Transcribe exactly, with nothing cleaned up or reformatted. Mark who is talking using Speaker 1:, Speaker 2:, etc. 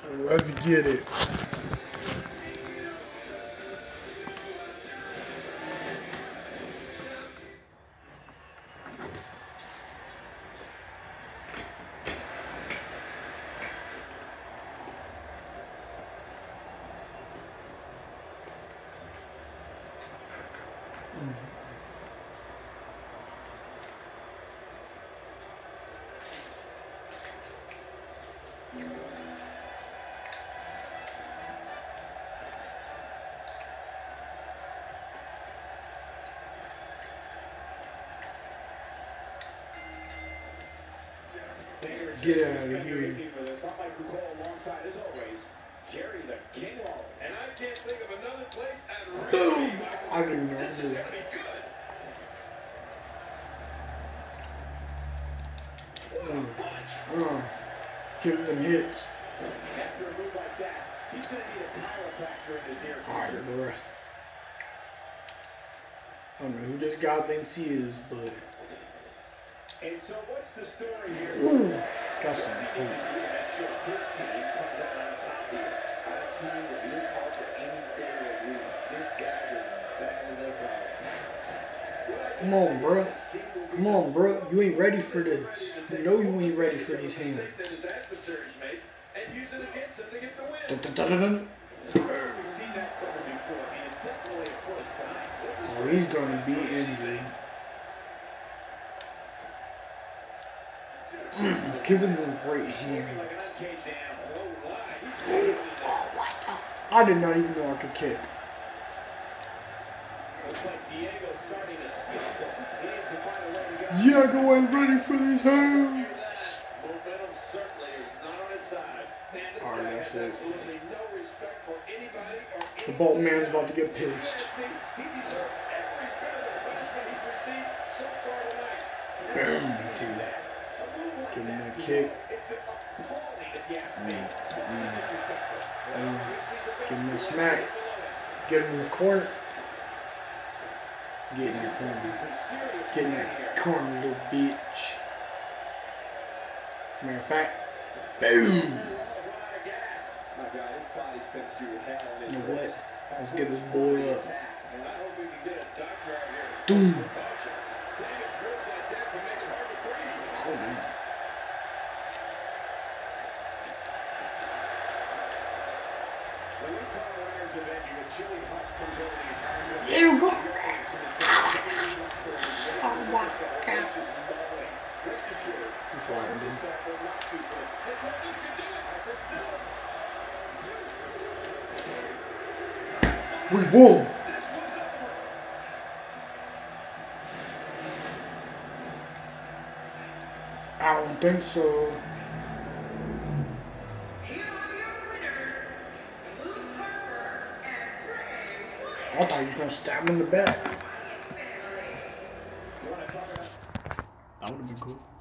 Speaker 1: Let's get it. Get out of here. Boom! I didn't know that. Uh, uh, give them hits. Alright, bro. I don't know who this guy thinks he is, but.
Speaker 2: And so what's the story here?
Speaker 1: Ooh, that's some cool. Come on, bro. Come on, bro. You ain't ready for this. You know you ain't ready for these hands. Dun, dun, dun, dun, dun. Oh, he's gonna be injured. Mm, giving them great hands. Oh, what the? I did not even know I could kick. Diego ain't ready for these hands. Alright, that's it. The Bolt man's about to get pinched. Boom, dude. Give him that kick. Mm, mm, mm. Give him that smack. Get him in the corner. Get in that corner. Get in that corner, little bitch. Matter of fact, boom. You know what? Let's get this boy up. Boom. Oh, man. There you go. Oh my God. You flying, dude. We won. I don't think so. I thought he was going to stab him in the back. That would have been cool.